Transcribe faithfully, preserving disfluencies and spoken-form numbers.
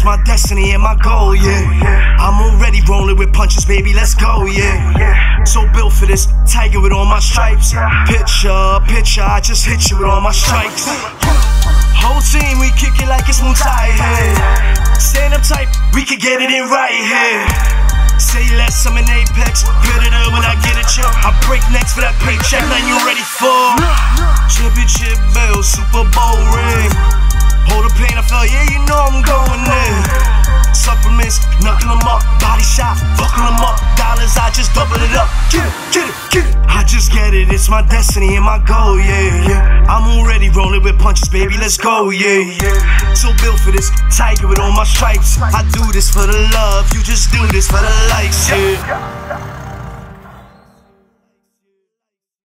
it's my destiny and my goal, yeah. I'm already rolling with punches, baby, let's go, yeah. So built for this, tiger with all my stripes. Picture, picture, I just hit you with all my strikes. Whole team, we kick it like it's Muay Thai here. Stand up tight, we can get it in right here. Say less, I'm in Apex, predator when I get a chip. I break necks for that paycheck, now you ready for championship bell, Super Bowl ring. Hold the pain, I felt, yeah, you know I'm going there. Supplements, knuckle them up, body shot, buckle them up. Dollars, I just double it up. Get it, get it, get it. I just get it, it's my destiny and my goal, yeah, yeah. I'm already rolling with punches, baby, let's go, yeah, yeah. So built for this, tiger with all my stripes. I do this for the love, you just do this for the likes, yeah.